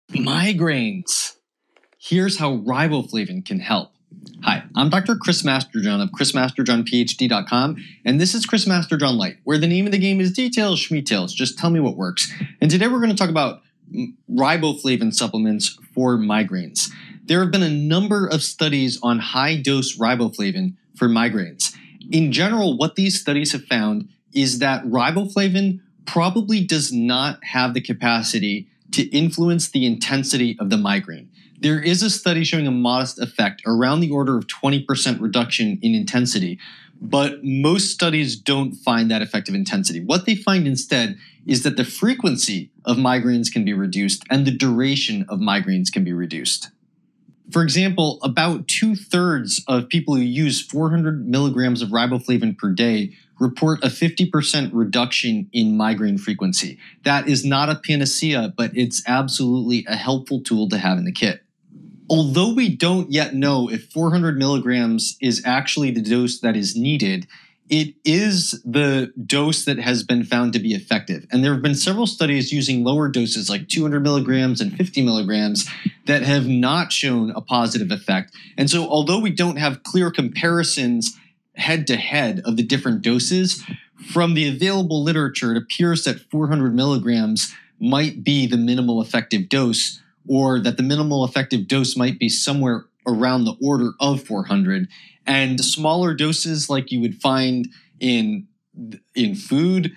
Migraines. Here's how riboflavin can help. Hi, I'm Dr. Chris Masterjohn of chrismasterjohnphd.com, and this is Chris Masterjohn Lite, where the name of the game is details, schmeetails, just tell me what works. And today we're going to talk about riboflavin supplements for migraines. There have been a number of studies on high-dose riboflavin for migraines. In general, what these studies have found is that riboflavin probably does not have the capacity to influence the intensity of the migraine. There is a study showing a modest effect, around the order of 20% reduction in intensity, but most studies don't find that effective intensity. What they find instead is that the frequency of migraines can be reduced and the duration of migraines can be reduced. For example, about 2/3 of people who use 400 milligrams of riboflavin per day report a 50% reduction in migraine frequency. That is not a panacea, but it's absolutely a helpful tool to have in the kit. Although we don't yet know if 400 milligrams is actually the dose that is needed, it is the dose that has been found to be effective. And there have been several studies using lower doses like 200 milligrams and 50 milligrams that have not shown a positive effect. And so although we don't have clear comparisons head-to-head of the different doses, from the available literature, it appears that 400 milligrams might be the minimal effective dose, or that the minimal effective dose might be somewhere around the order of 400. And smaller doses like you would find in food,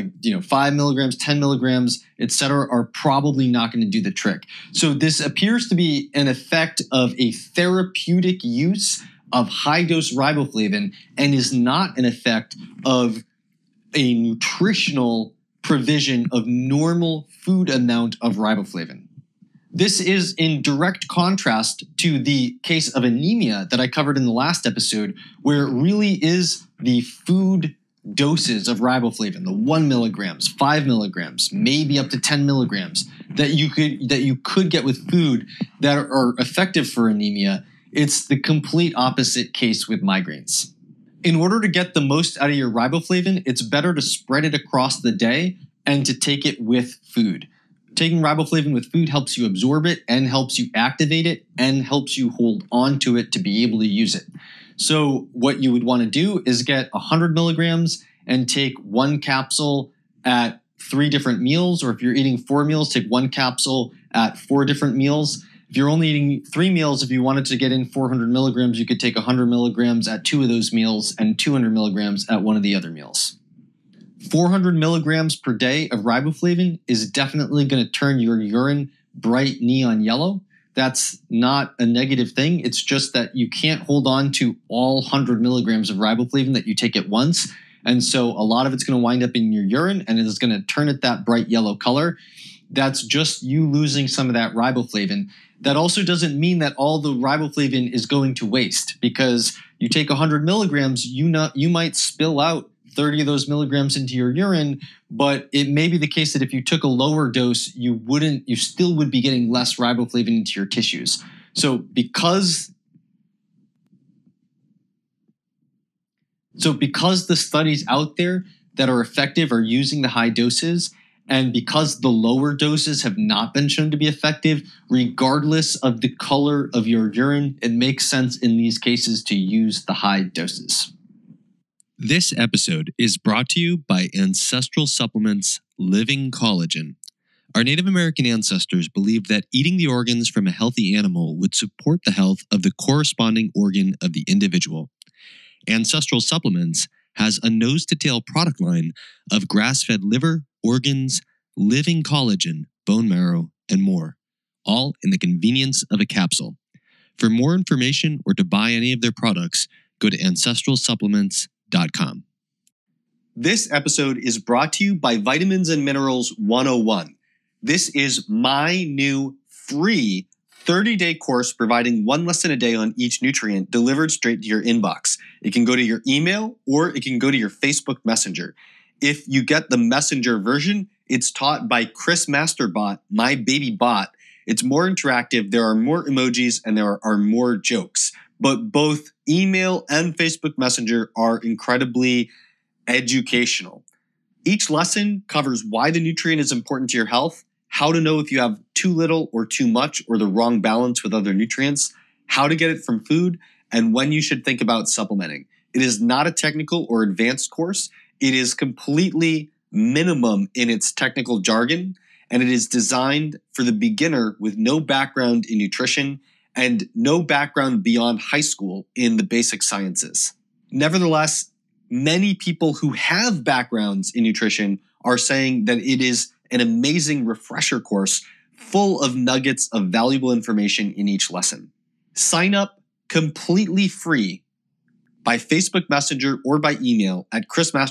5 milligrams, 10 milligrams, etc., are probably not going to do the trick. So this appears to be an effect of a therapeutic use of high-dose riboflavin and is not an effect of a nutritional provision of normal food amount of riboflavin. This is in direct contrast to the case of anemia that I covered in the last episode, where it really is the food doses of riboflavin, the 1 milligrams, 5 milligrams, maybe up to 10 milligrams that you could get with food that are effective for anemia. It's the complete opposite case with migraines. In order to get the most out of your riboflavin, it's better to spread it across the day and to take it with food. Taking riboflavin with food helps you absorb it and helps you activate it and helps you hold on to it to be able to use it. So what you would want to do is get 100 milligrams and take 1 capsule at 3 different meals, or if you're eating 4 meals, take 1 capsule at 4 different meals. If you're only eating 3 meals, if you wanted to get in 400 milligrams, you could take 100 milligrams at 2 of those meals and 200 milligrams at 1 of the other meals. 400 milligrams per day of riboflavin is definitely going to turn your urine bright neon yellow. That's not a negative thing. It's just that you can't hold on to all 100 milligrams of riboflavin that you take at once. And so a lot of it's going to wind up in your urine and it is going to turn it that bright yellow color. That's just you losing some of that riboflavin. That also doesn't mean that all the riboflavin is going to waste, because you take 100 milligrams, you might spill out 30 of those milligrams into your urine, but it may be the case that if you took a lower dose, you still would be getting less riboflavin into your tissues. So because the studies out there that are effective are using the high doses, and because the lower doses have not been shown to be effective, regardless of the color of your urine, it makes sense in these cases to use the high doses. This episode is brought to you by Ancestral Supplements Living Collagen. Our Native American ancestors believed that eating the organs from a healthy animal would support the health of the corresponding organ of the individual. Ancestral Supplements has a nose-to-tail product line of grass-fed liver, organs, living collagen, bone marrow, and more, all in the convenience of a capsule. For more information or to buy any of their products, go to ancestralsupplements.com. This episode is brought to you by Vitamins and Minerals 101. This is my new free 30-day course providing 1 lesson a day on each nutrient delivered straight to your inbox. It can go to your email or it can go to your Facebook Messenger. If you get the Messenger version, it's taught by Chris Masterbot, my baby bot. It's more interactive, there are more emojis, and there are more jokes. But both email and Facebook Messenger are incredibly educational. Each lesson covers why the nutrient is important to your health, how to know if you have too little or too much or the wrong balance with other nutrients, how to get it from food, and when you should think about supplementing. It is not a technical or advanced course. It is completely minimum in its technical jargon, and it is designed for the beginner with no background in nutrition and no background beyond high school in the basic sciences. Nevertheless, many people who have backgrounds in nutrition are saying that it is an amazing refresher course full of nuggets of valuable information in each lesson. Sign up completely free by Facebook Messenger or by email at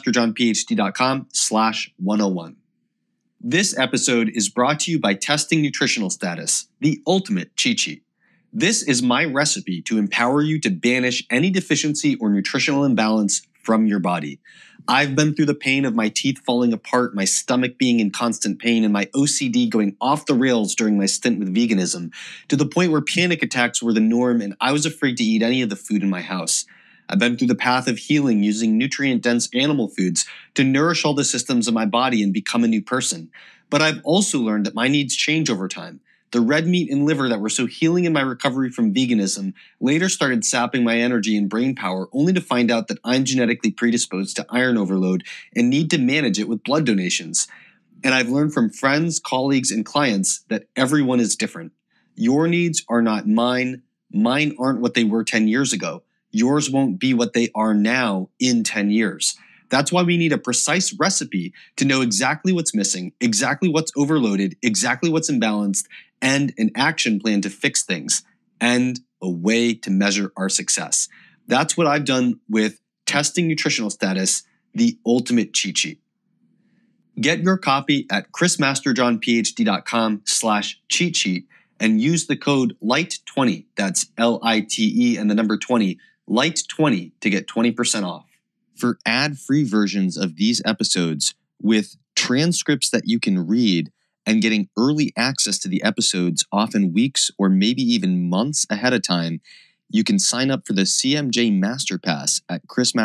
chrismasterjohnphd.com/101. This episode is brought to you by Testing Nutritional Status, the ultimate cheat sheet. This is my recipe to empower you to banish any deficiency or nutritional imbalance from your body. I've been through the pain of my teeth falling apart, my stomach being in constant pain, and my OCD going off the rails during my stint with veganism, to the point where panic attacks were the norm and I was afraid to eat any of the food in my house. I've been through the path of healing using nutrient-dense animal foods to nourish all the systems of my body and become a new person. But I've also learned that my needs change over time. The red meat and liver that were so healing in my recovery from veganism later started sapping my energy and brain power, only to find out that I'm genetically predisposed to iron overload and need to manage it with blood donations. And I've learned from friends, colleagues, and clients that everyone is different. Your needs are not mine. Mine aren't what they were 10 years ago. Yours won't be what they are now in 10 years. That's why we need a precise recipe to know exactly what's missing, exactly what's overloaded, exactly what's imbalanced, and an action plan to fix things, and a way to measure our success. That's what I've done with Testing Nutritional Status, the ultimate cheat sheet. Get your copy at chrismasterjohnphd.com/cheat sheet and use the code LITE20, that's LITE and the number 20, LITE20 to get 20% off. For ad-free versions of these episodes with transcripts that you can read and getting early access to the episodes often weeks or maybe even months ahead of time, you can sign up for the CMJ Masterpass at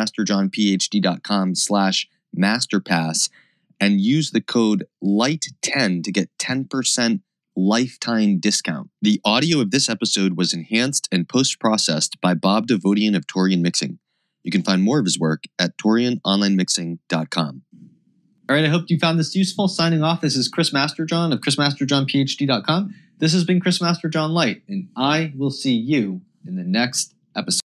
chrismasterjohnphd.com/masterpass and use the code LITE10 to get 10% lifetime discount. The audio of this episode was enhanced and post-processed by Bob Devodian of Torian Mixing. You can find more of his work at torianonlinemixing.com. All right, I hope you found this useful. Signing off, this is Chris Masterjohn of chrismasterjohnphd.com. This has been Chris Masterjohn Lite, and I will see you in the next episode.